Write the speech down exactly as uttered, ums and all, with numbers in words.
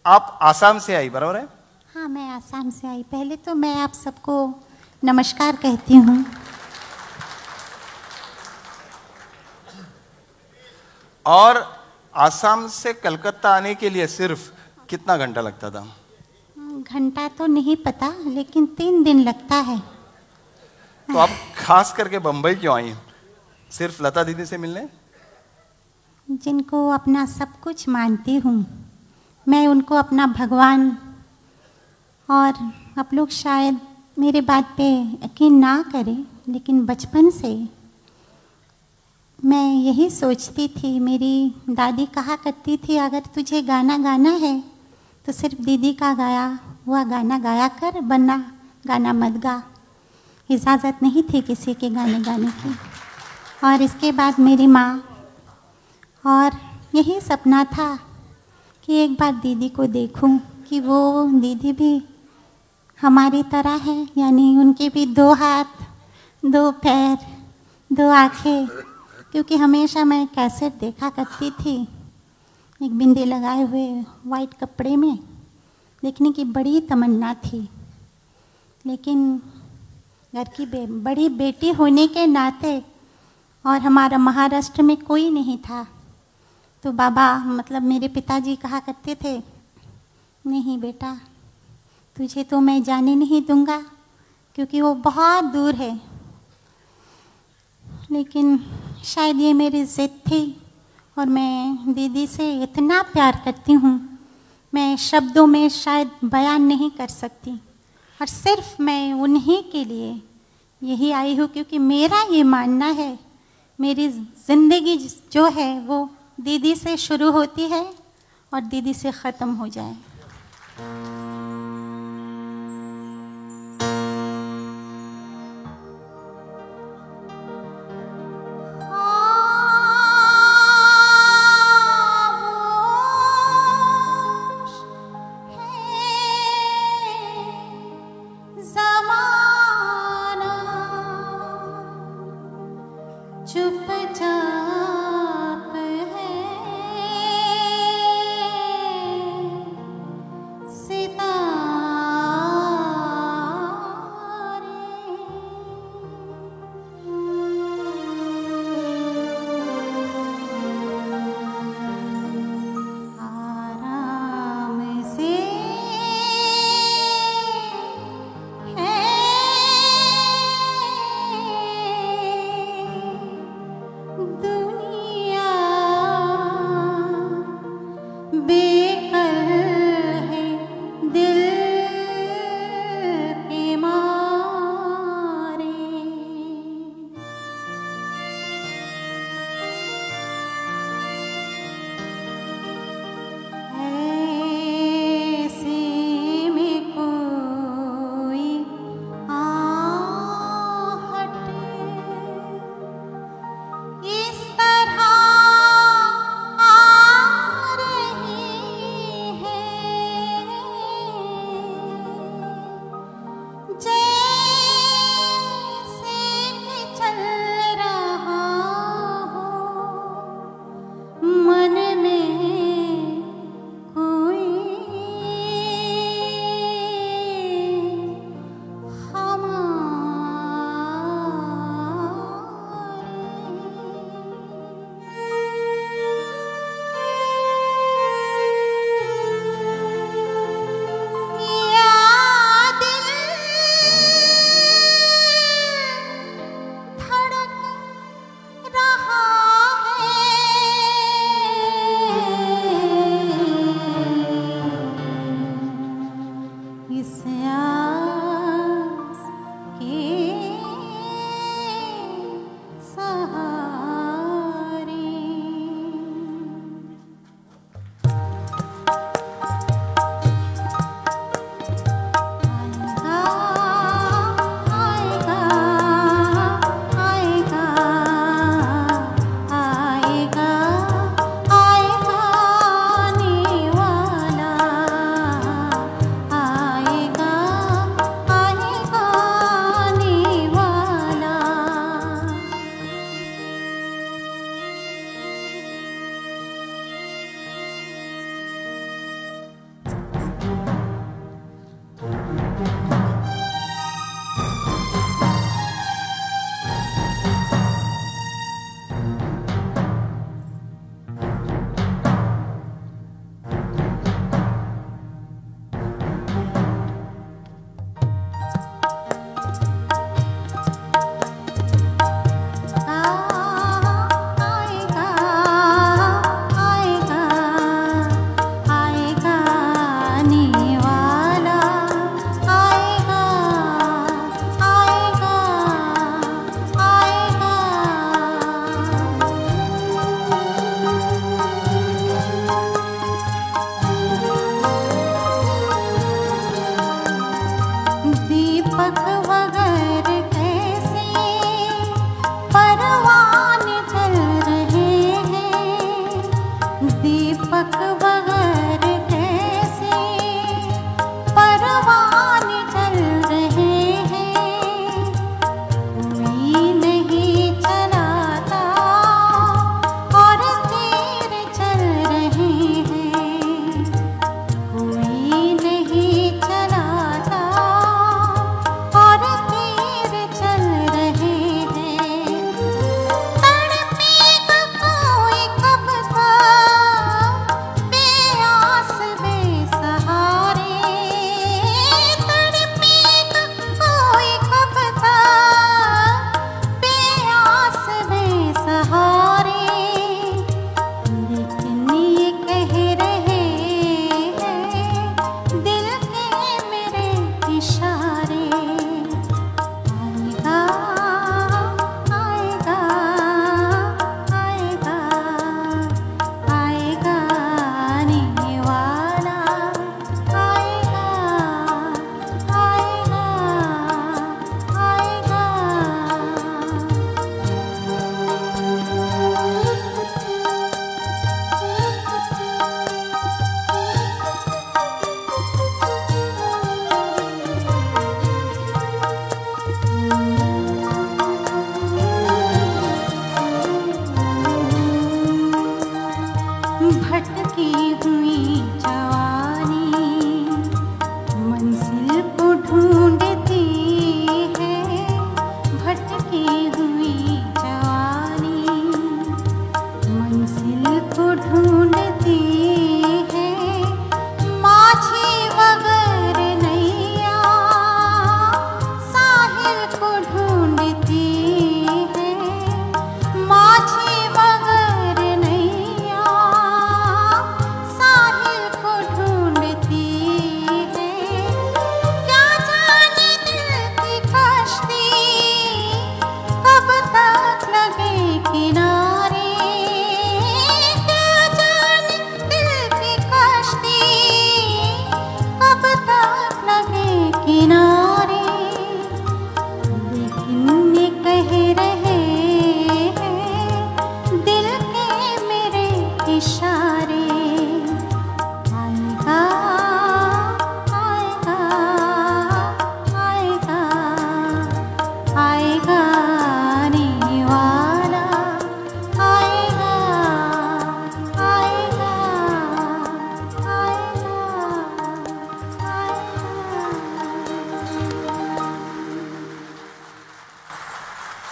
आप आसाम से आई, बराबर है? हाँ, मैं आसाम से आई। पहले तो मैं आप सबको नमस्कार कहती हूँ। और आसाम से कलकत्ता आने के लिए सिर्फ कितना घंटा लगता था? घंटा तो नहीं पता, लेकिन तीन दिन लगता है। तो आप खास करके बंबई क्यों आई? सिर्फ लता दीदी से मिलने? जिनको अपना सब कुछ मानती हूँ मैं, उनको अपना भगवान। और आप लोग शायद मेरे बात पे यकीन ना करें, लेकिन बचपन से मैं यही सोचती थी। मेरी दादी कहा करती थी, अगर तुझे गाना गाना है तो सिर्फ दीदी का गाया हुआ गाना गाया कर, वरना गाना मत गा। इजाज़त नहीं थी किसी के गाने गाने की। और इसके बाद मेरी माँ, और यही सपना था कि एक बार दीदी को देखूं कि वो दीदी भी हमारी तरह है, यानी उनके भी दो हाथ, दो पैर, दो आँखें। क्योंकि हमेशा मैं कैसेट देखा करती थी, एक बिंदी लगाए हुए वाइट कपड़े में, देखने की बड़ी तमन्ना थी। लेकिन घर की बे, बड़ी बेटी होने के नाते, और हमारा महाराष्ट्र में कोई नहीं था, तो बाबा मतलब मेरे पिताजी कहा करते थे, नहीं बेटा, तुझे तो मैं जाने नहीं दूंगा, क्योंकि वो बहुत दूर है। लेकिन शायद ये मेरी ज़िद थी, और मैं दीदी से इतना प्यार करती हूँ, मैं शब्दों में शायद बयान नहीं कर सकती। और सिर्फ मैं उन्हीं के लिए यही आई हूँ, क्योंकि मेरा ये मानना है, मेरी ज़िंदगी जो है वो दीदी से शुरू होती है और दीदी से ख़त्म हो जाए।